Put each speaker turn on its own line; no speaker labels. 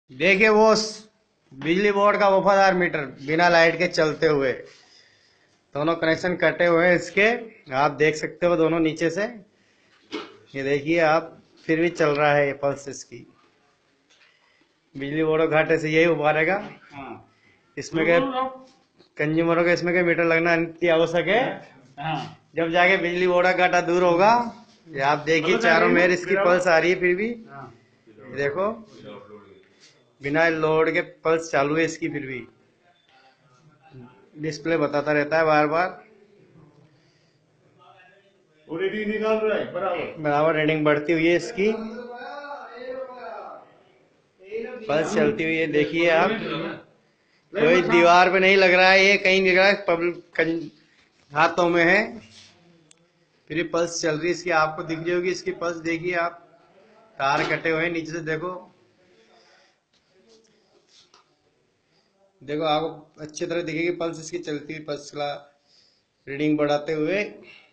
देखिए वो बिजली बोर्ड का वफादार मीटर बिना लाइट के चलते हुए, दोनों कनेक्शन कटे हुए हैं इसके। आप देख सकते हो दोनों नीचे से, ये देखिए आप, फिर भी चल रहा है ये पल्स इसकी। बिजली बोर्ड घाटे से यही उबारेगा। इसमें के कंज्यूमरों का इसमें के मीटर लगना अति आवश्यक है। जब जाके बिजली बोर्ड का घाटा दूर होगा। ये आप देखिए चारों मेर इसकी पल्स आ रही है फिर भी, ये देखो बिना लोड के पल्स चालू है इसकी, फिर भी डिस्प्ले बताता रहता है बार बार।
रीडिंग निकाल रहा है बराबर
बराबर रीडिंग बढ़ती हुई है इसकी, पल्स चलती हुई है। देखिए आप, कोई दीवार पे नहीं लग रहा है, ये कहीं लग रहा है पब्लिक हाथों में है, फिर भी पल्स चल रही है इसकी। आपको दिख रही होगी इसकी पल्स, देखिए आप, तार कटे हुए हैं नीचे से, देखो देखो आपको अच्छी तरह दिखेगी पल्स इसकी चलती हुई, पल्स का रीडिंग बढ़ाते हुए।